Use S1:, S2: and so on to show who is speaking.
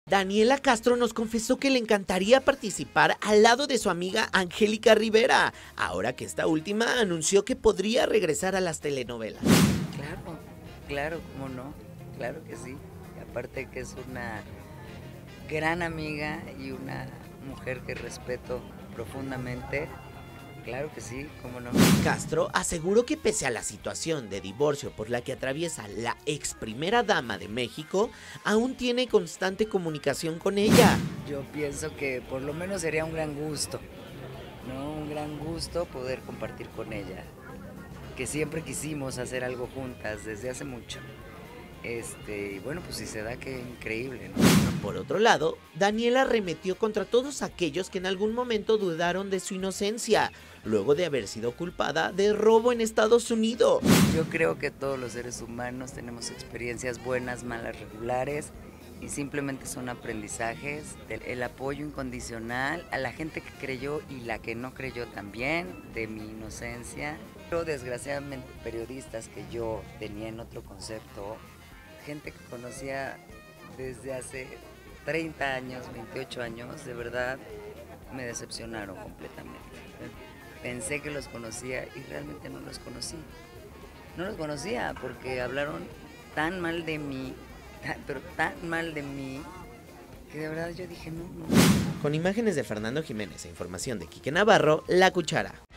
S1: Daniela Castro nos confesó que le encantaría participar al lado de su amiga Angélica Rivera, ahora que esta última anunció que podría regresar a las telenovelas.
S2: Claro, claro, cómo no, claro que sí. Y aparte que es una gran amiga y una mujer que respeto profundamente, claro que sí, cómo no.
S1: Castro aseguró que pese a la situación de divorcio por la que atraviesa la ex primera dama de México, aún tiene constante comunicación con ella.
S2: Yo pienso que por lo menos sería un gran gusto, ¿no? Un gran gusto poder compartir con ella, que siempre quisimos hacer algo juntas desde hace mucho. Y bueno, pues si se da, qué increíble, ¿no?
S1: Por otro lado, Daniela arremetió contra todos aquellos que en algún momento dudaron de su inocencia, luego de haber sido culpada de robo en Estados Unidos.
S2: Yo creo que todos los seres humanos tenemos experiencias buenas, malas, regulares, y simplemente son aprendizajes. El apoyo incondicional a la gente que creyó y la que no creyó también de mi inocencia. Pero desgraciadamente periodistas que yo tenía en otro concepto, gente que conocía desde hace 30 años, 28 años, de verdad me decepcionaron completamente. Pensé que los conocía y realmente no los conocí. No los conocía porque hablaron tan mal de mí, pero tan mal de mí, que de verdad yo dije no.
S1: Con imágenes de Fernando Jiménez e información de Quique Navarro, La Cuchara.